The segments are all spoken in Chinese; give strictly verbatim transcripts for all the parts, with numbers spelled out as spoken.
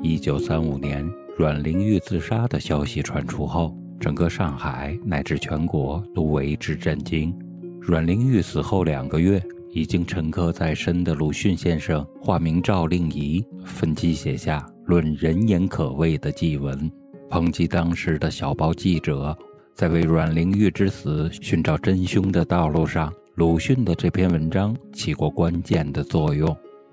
一九三五年，阮玲玉自杀的消息传出后，整个上海乃至全国都为之震惊。阮玲玉死后两个月，已经沉刻在身的鲁迅先生化名赵令仪，奋起写下论人言可畏的祭文，抨击当时的小报记者。在为阮玲玉之死寻找真凶的道路上，鲁迅的这篇文章起过关键的作用。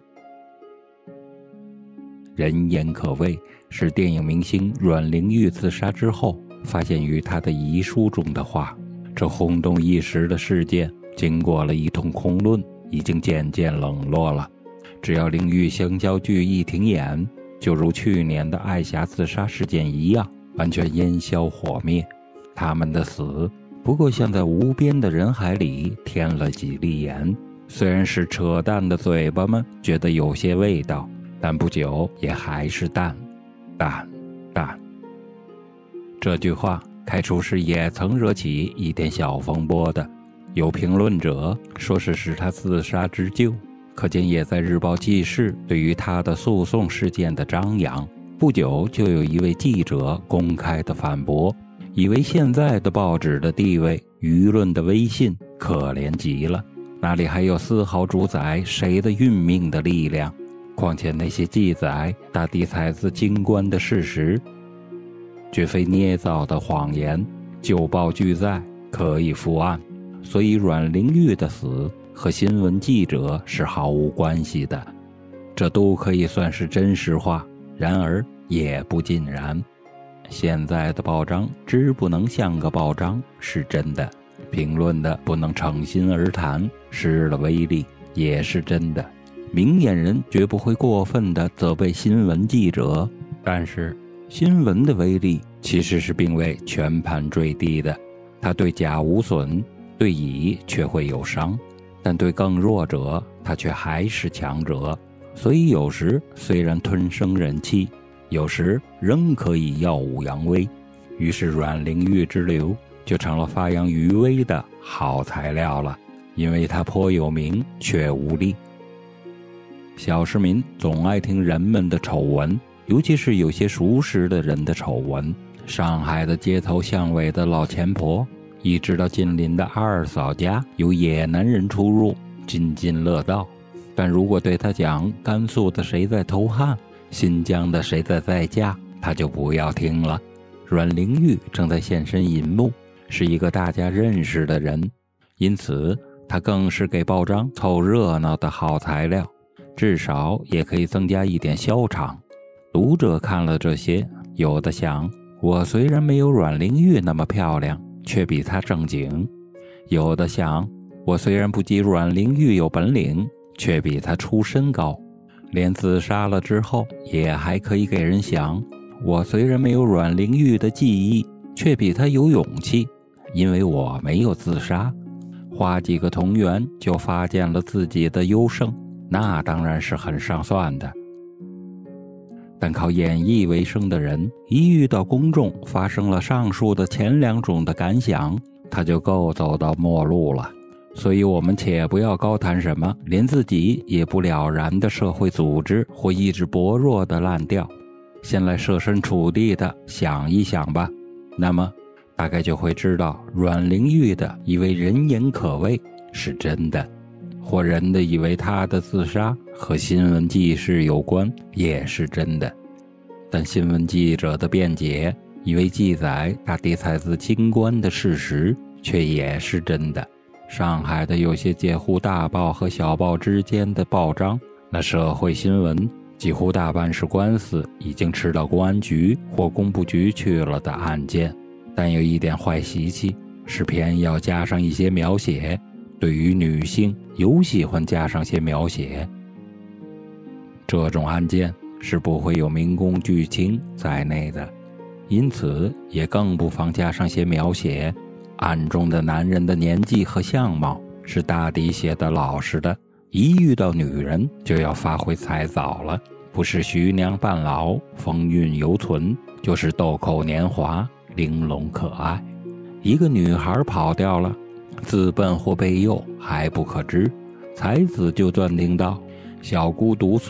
人言可畏是电影明星阮玲玉自杀之后发现于他的遗书中的话。这轰动一时的事件经过了一通空论，已经渐渐冷落了。只要玲玉香蕉剧一停演，就如去年的爱霞自杀事件一样，完全烟消火灭。他们的死不过像在无边的人海里添了几粒盐，虽然是扯淡的嘴巴们觉得有些味道，但不久也还是淡淡淡。这句话开初时也曾惹起一点小风波的，有评论者说是使他自杀之咎，可见也在日报记事对于他的诉讼事件的张扬。不久就有一位记者公开的反驳，以为现在的报纸的地位，舆论的威信可怜极了，哪里还有丝毫主宰谁的运命的力量？况且那些记载大抵采自京官的事实，绝非捏造的谎言，旧报俱在，可以复案。所以阮玲玉的死和新闻记者是毫无关系的，这都可以算是真实话，然而也不尽然。现在的报章之不能像个报章是真的，评论的不能诚心而谈，失了威力也是真的。明眼人绝不会过分地责备新闻记者，但是新闻的威力其实是并未全盘坠地的，它对甲无损，对乙却会有伤，但对更弱者它却还是强者。所以有时虽然吞声忍气，有时仍可以耀武扬威。于是阮玲玉之流就成了发扬余威的好材料了，因为它颇有名却无力。小市民总爱听人们的丑闻，尤其是有些熟识的人的丑闻。上海的街头巷尾的老钱婆，一直到近邻的二嫂家有野男人出入，津津乐道。但如果对他讲甘肃的谁在偷汉，新疆的谁在再嫁，他就不要听了。阮玲玉正在现身银幕，是一个大家认识的人，因此他更是给报章凑热闹的好材料，至少也可以增加一点销场。读者看了这些，有的想，我虽然没有阮玲玉那么漂亮，却比她正经；有的想，我虽然不及阮玲玉有本领，却比她出身高。连自杀了之后也还可以给人想，我虽然没有阮玲玉的技艺，却比她有勇气，因为我没有自杀。花几个同源就发现了自己的优胜，那当然是很上算的。但靠演绎为生的人，一遇到公众发生了上述的前两种的感想，他就够走到末路了。所以我们且不要高谈什么连自己也不了然的社会组织或意志薄弱的烂调，先来设身处地的想一想吧。那么大概就会知道阮玲玉的以为人言可畏是真的，或人的以为他的自杀和新闻记事有关也是真的。但新闻记者的辩解以为记载大抵采自京官的事实却也是真的。上海的有些介乎大报和小报之间的报章，那社会新闻几乎大半是官司已经吃到公安局或工部局去了的案件，但有一点坏习气，是偏要加上一些描写，对于女性尤喜欢加上些描写。这种案件是不会有民工剧情在内的，因此也更不妨加上些描写。案中的男人的年纪和相貌是大抵写的老实的，一遇到女人就要发挥才藻了，不是徐娘半老风韵犹存，就是豆蔻年华玲珑可爱。一个女孩跑掉了，自笨或被诱还不可知，才子就断定道小姑独宿，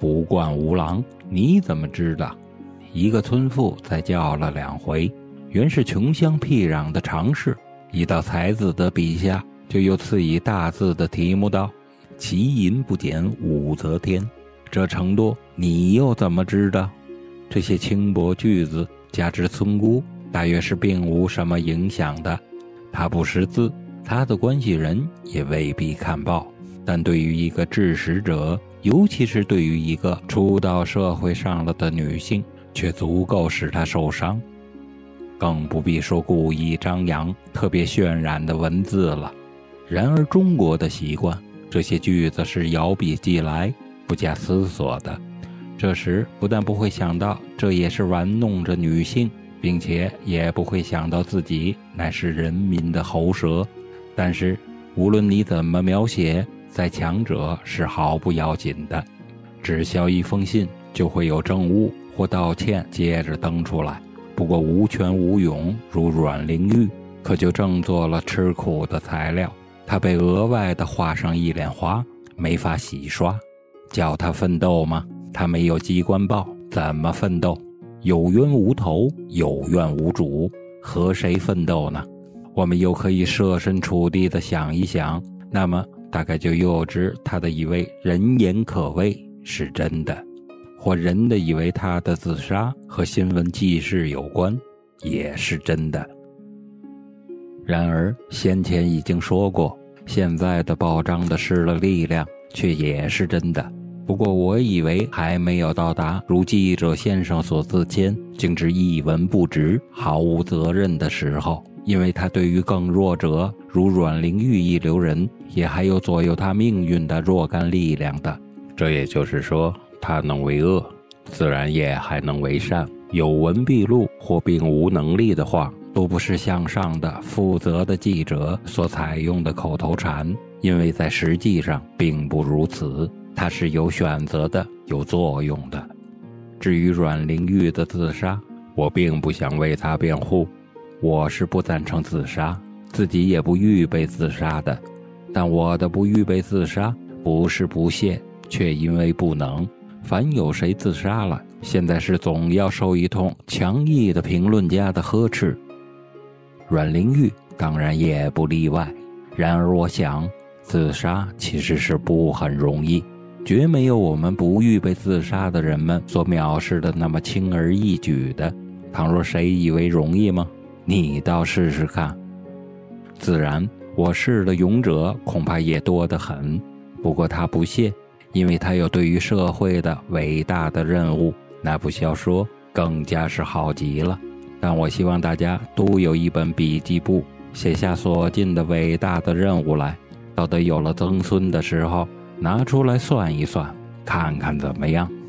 不惯无郎，你怎么知道？一个村妇再叫了两回，原是穷乡僻壤的常事。一到才子的笔下，就又赐以大字的题目道：其淫不减，武则天。这程度你又怎么知道？这些轻薄句子加之村姑大约是并无什么影响的。他不识字，他的关系人也未必看报，但对于一个致识者，尤其是对于一个初到社会上了的女性，却足够使她受伤。更不必说故意张扬、特别渲染的文字了。然而中国的习惯，这些句子是摇笔即来，不加思索的。这时不但不会想到这也是玩弄着女性，并且也不会想到自己乃是人民的喉舌。但是无论你怎么描写，在强者是毫不要紧的。只消一封信，就会有政务或道歉接着登出来。不过无权无勇如阮玲玉，可就正做了吃苦的材料。她被额外的画上一脸花，没法洗刷。叫她奋斗吗？她没有机关报，怎么奋斗？有冤无头，有怨无主，和谁奋斗呢？我们又可以设身处地地想一想，那么大概就又知他的以为人言可畏是真的，或人的以为他的自杀和新闻记事有关也是真的。然而先前已经说过，现在的报章的失了力量却也是真的。不过我以为还没有到达如记者先生所自谦，竟至一文不值，毫无责任的时候，因为他对于更弱者，如阮玲玉一流人，也还有左右他命运的若干力量的。这也就是说，他能为恶，自然也还能为善。有文必录或并无能力的话，都不是向上的负责的记者所采用的口头禅，因为在实际上并不如此。它是有选择的，有作用的。至于阮玲玉的自杀，我并不想为她辩护，我是不赞成自杀，自己也不预备自杀的。但我的不预备自杀，不是不屑，却因为不能。凡有谁自杀了，现在是总要受一通强毅的评论家的呵斥。阮玲玉当然也不例外。然而我想，自杀其实是不很容易，绝没有我们不预备自杀的人们所藐视的那么轻而易举的。倘若谁以为容易吗？你倒试试看。自然我试的勇者恐怕也多得很，不过他不屑，因为他有对于社会的伟大的任务，那部小说更加是好极了。但我希望大家都有一本笔记簿，写下所尽的伟大的任务来，到得有了曾孙的时候，拿出来算一算，看看怎么样。